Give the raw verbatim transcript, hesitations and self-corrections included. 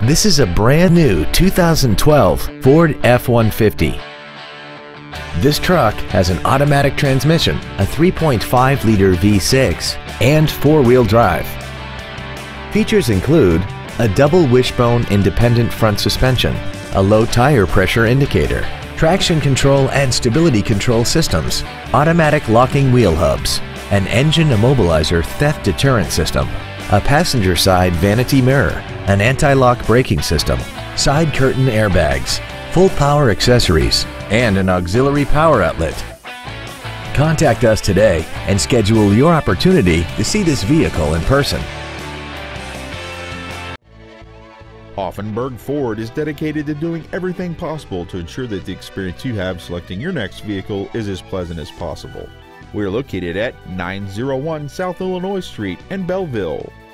This is a brand new two thousand twelve Ford F one fifty. This truck has an automatic transmission, a three point five liter V six, and four-wheel drive. Features include a double wishbone independent front suspension, a low tire pressure indicator, traction control and stability control systems, automatic locking wheel hubs, an engine immobilizer theft deterrent system, a passenger side vanity mirror, an anti-lock braking system, side curtain airbags, full power accessories, and an auxiliary power outlet. Contact us today and schedule your opportunity to see this vehicle in person. Auffenberg Ford is dedicated to doing everything possible to ensure that the experience you have selecting your next vehicle is as pleasant as possible. We are located at nine oh one South Illinois Street in Belleville.